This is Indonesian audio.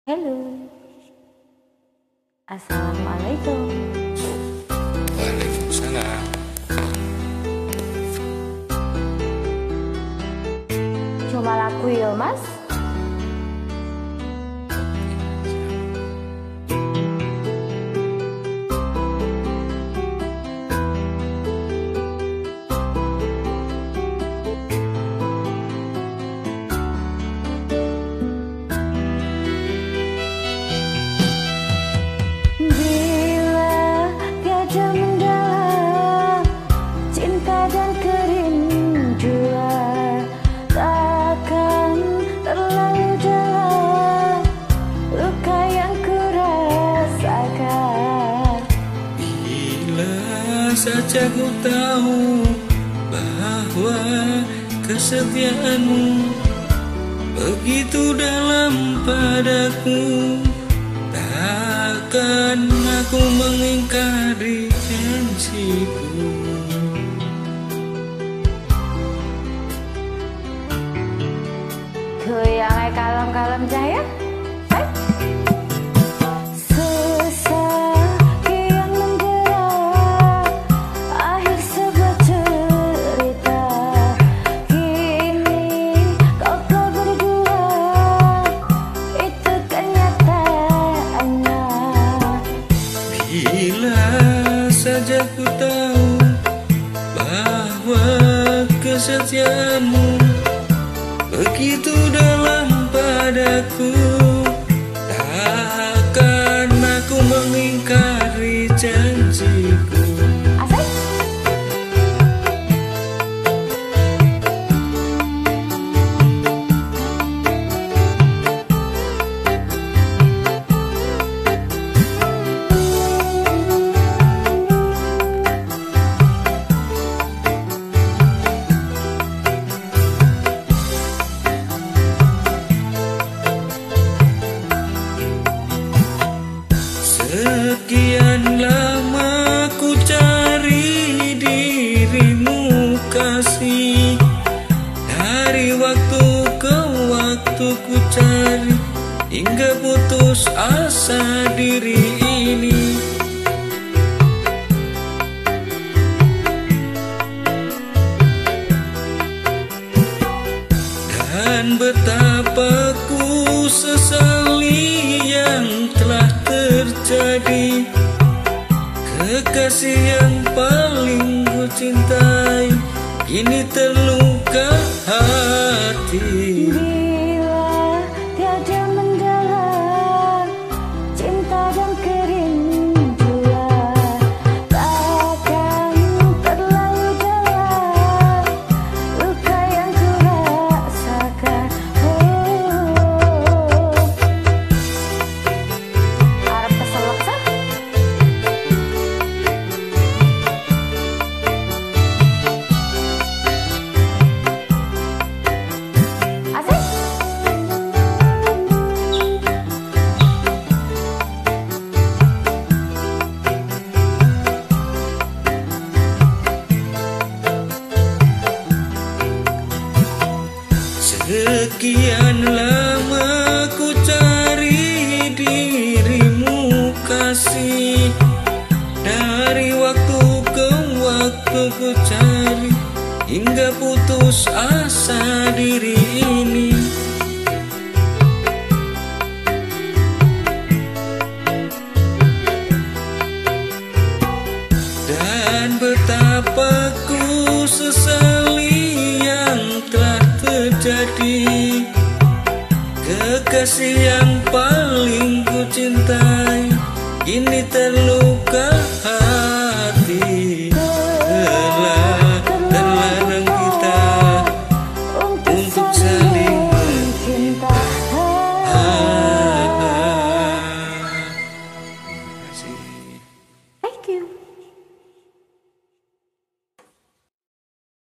Halo, assalamualaikum. Waalaikumsalam. Cuma laku ya mas. Saja ku tahu bahwa kesetiaanmu begitu dalam padaku, takkan aku mengingkari janjiku. Goyangnya kalem-kalem cahaya. Saja ku tahu bahwa kesetiaanmu begitu dalam padaku, takkan aku mengingkari janjiku. Sekian lama ku cari dirimu kasih, dari waktu ke waktu ku cari, hingga putus asa diri ini. Dan betapa ku sesali yang telah terjadi, kekasih yang paling ku cintai kini terluka hati. Bila tiada mendalam cinta dan kerinduan, takkan terlalu dalam luka yang ku rasakan. Harap keselak sah. Sekian lama ku cari dirimu kasih, dari waktu ke waktu ku cari, hingga putus asa diri ini. Dan betapa ku sesali yang telah terjadi, kekasih yang paling ku cintai kini terluka